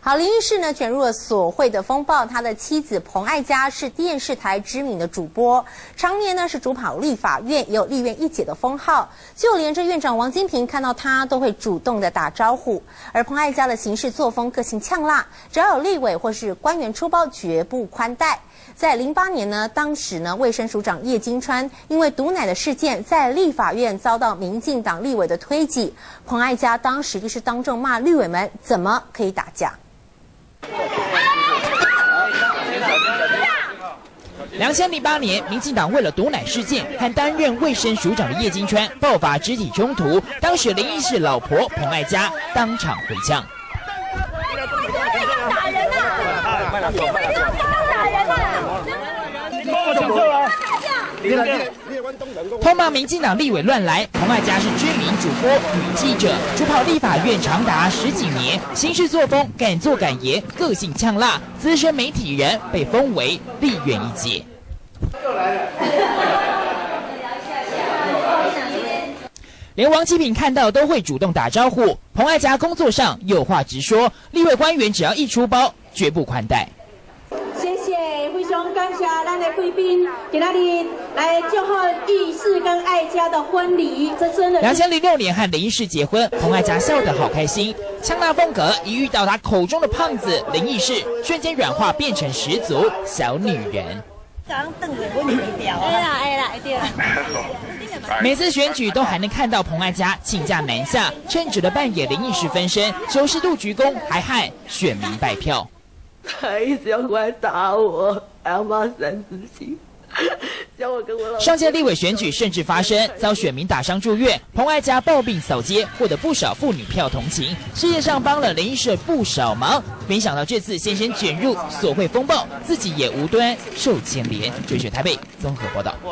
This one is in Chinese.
好，林义士呢卷入了索贿的风暴，他的妻子彭爱佳是电视台知名的主播，常年呢是主跑立法院，也有立院一姐的封号，就连这院长王金平看到他都会主动的打招呼。而彭爱佳的行事作风个性呛辣，只要有立委或是官员出包，绝不宽待。在08年呢，当时呢卫生署长叶金川因为毒奶的事件，在立法院遭到民进党立委的推挤，彭爱佳当时就是当众骂立委们怎么可以打架。 2008年，民进党为了毒奶事件和担任卫生署长的叶金川爆发肢体冲突，当时林义士老婆彭爱佳当场回呛。 打人啊！你们不要打人啊！ 痛骂民进党立委乱来，彭爱佳是知名主播、女记者，主跑立法院长达10几年，行事作风敢作敢言，个性呛辣，资深媒体人，被封为立院一姐。连王金平看到都会主动打招呼。彭爱佳工作上有话直说，立委官员只要一出包，绝不宽待。 谢谢，非常感谢咱的贵宾，今仔日来祝贺义士跟爱佳的婚礼，这真的。 2006年和林义士结婚，彭爱佳笑得好开心，呛辣风格一遇到他口中的胖子林义士，瞬间软化变成十足小女人。每次选举都还能看到彭爱佳请假南下，称职的扮演林义士分身，90度鞠躬，还和选民拜票。 他一直要过来打我，还要骂三字经，叫我跟我老。 上届立委选举甚至发生遭选民打伤住院，彭爱佳抱病扫街，获得不少妇女票同情，事业上帮了林义士不少忙。没想到这次先前卷入索贿风暴，自己也无端受牵连。追选台北综合报道。